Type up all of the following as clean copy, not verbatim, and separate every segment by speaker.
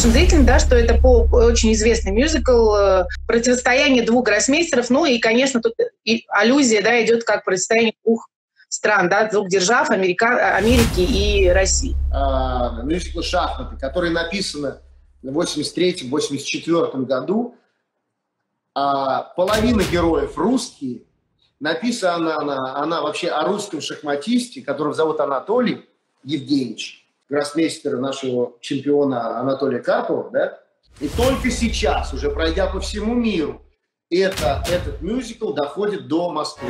Speaker 1: нашим зрителям, да, что это очень известный мюзикл, противостояние двух гроссмейстеров, ну и, конечно, тут и аллюзия, да, идет как противостояние двух стран, да, двух держав, Америки и России.
Speaker 2: Мюзикл «Шахматы», который написан в 1983-1984 году, половина героев русские. Написана она вообще о русском шахматисте, которого зовут Анатолий Евгеньевич, гроссмейстер нашего чемпиона Анатолия Карпова, да? И только сейчас, уже пройдя по всему миру, этот мюзикл доходит до Москвы.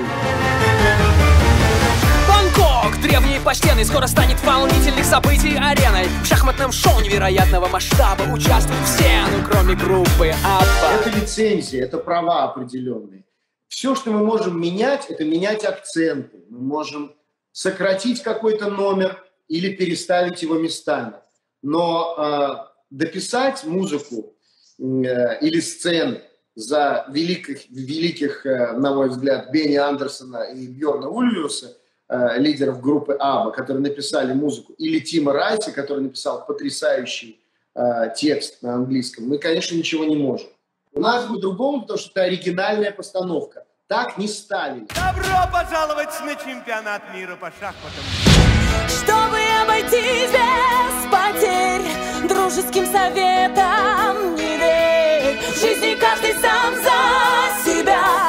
Speaker 3: Бангкок, древний и почтенный, скоро станет волнительных событий ареной. В шахматном шоу невероятного масштаба участвуют все, ну кроме группы Абба.
Speaker 2: Это лицензия, это права определенные. Все, что мы можем менять, это менять акценты. Мы можем сократить какой-то номер или переставить его местами. Но дописать музыку или сцены за великих, на мой взгляд, Бенни Андерсона и Бьорна Ульвиуса, лидеров группы Абба, которые написали музыку, или Тима Райса, который написал потрясающий текст на английском, мы, конечно, ничего не можем. У нас по-другому, потому что это оригинальная постановка. Так не ставили.
Speaker 4: Добро пожаловать на чемпионат мира по шахматам.
Speaker 5: Чтобы обойтись без потерь, дружеским советом не верь. В жизни каждый сам за себя.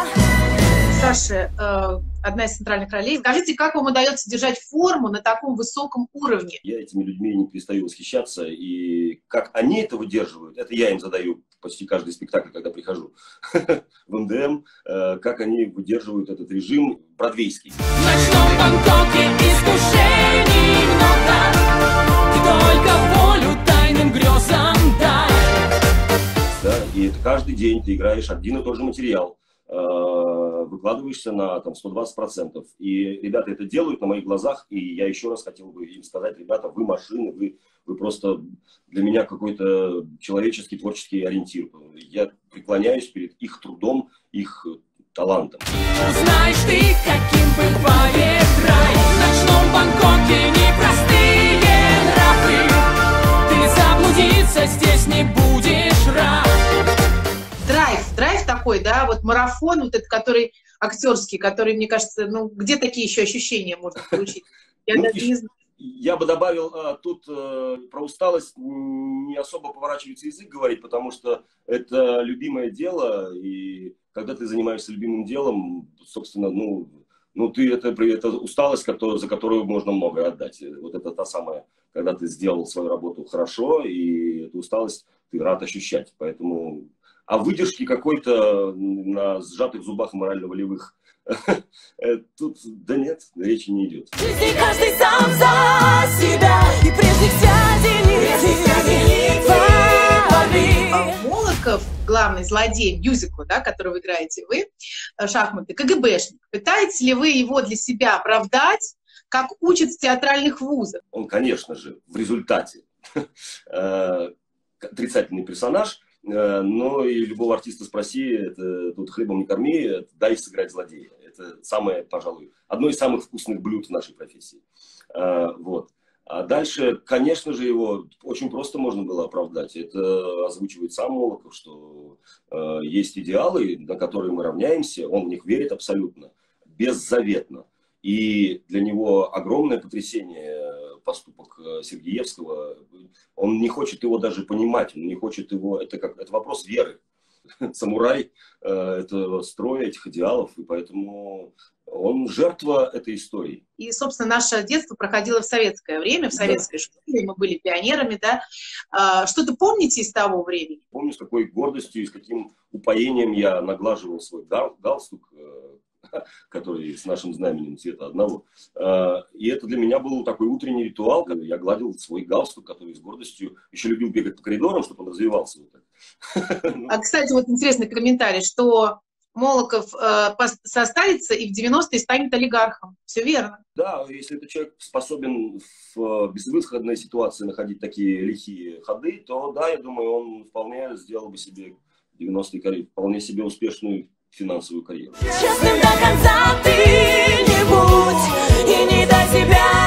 Speaker 1: Саша, одна из центральных ролей. Скажите, как вам удается держать форму на таком высоком уровне?
Speaker 6: Я этими людьми не перестаю восхищаться, и как они это выдерживают, это я им задаю почти каждый спектакль, когда прихожу в МДМ, как они выдерживают этот режим бродвейский.
Speaker 5: В ночном Бангкоке искушений много, и только волю тайным грезам дай.
Speaker 6: Да, и это каждый день ты играешь один и тот же материал. Выкладываешься на там, 120%. И ребята это делают на моих глазах, и я еще раз хотел бы им сказать: ребята, вы машины, вы просто для меня какой-то человеческий творческий ориентир. Я преклоняюсь перед их трудом, их талантом.
Speaker 5: Узнаешь ты, каким был поверь, в ночном Бангкоке непростые нравы. Ты заблудиться здесь не будешь рад.
Speaker 1: Драйв такой, да, вот марафон, вот этот, который актерский, который, мне кажется, ну, где такие еще ощущения можно получить? Я даже не знаю.
Speaker 6: Я бы добавил, тут про усталость не особо поворачивается язык говорить, потому что это любимое дело, и когда ты занимаешься любимым делом, собственно, ты это усталость, за которую можно многое отдать. Вот это та самая, когда ты сделал свою работу хорошо, и эту усталость ты рад ощущать, поэтому... А выдержки какой-то на сжатых зубах морально-волевых тут, да нет, речи не идет.
Speaker 5: В жизни каждый сам за себя, и прежних связей не
Speaker 1: Молоков, главный злодей мюзикла, да, который играете вы, шахматы, КГБшник. Пытаетесь ли вы его для себя оправдать, как учат в театральных вузах?
Speaker 6: Он, конечно же, в результате отрицательный персонаж, но и любого артиста спроси, это тут хлебом не корми, дай сыграть злодея. Это самое, пожалуй, одно из самых вкусных блюд в нашей профессии. Вот. А дальше, конечно же, его очень просто можно было оправдать. Это озвучивает сам Молоков, что есть идеалы, на которые мы равняемся, он в них верит абсолютно, беззаветно. И для него огромное потрясение поступок Сергеевского. Он не хочет его даже понимать, он не хочет его... Это вопрос веры. Самурай это строя этих идеалов, и поэтому он жертва этой истории.
Speaker 1: И, собственно, наше детство проходило в советское время, в советской школе, мы были пионерами, да. Что-то помните из того времени?
Speaker 6: Помню, с какой гордостью и с каким упоением я наглаживал свой галстук, который с нашим знаменем цвета одного. И это для меня был такой утренний ритуал, когда я гладил свой галстук, который с гордостью еще любил бегать по коридорам, чтобы он развивался. Вот так.
Speaker 1: А, кстати, вот интересный комментарий, что Молоков состарится и в 90-е станет олигархом. Все верно.
Speaker 6: Да, если этот человек способен в безвыходной ситуации находить такие лихие ходы, то да, я думаю, он вполне сделал бы себе 90-е вполне себе успешную финансовую карьеру.
Speaker 5: Честным до конца ты не будь и не дай себя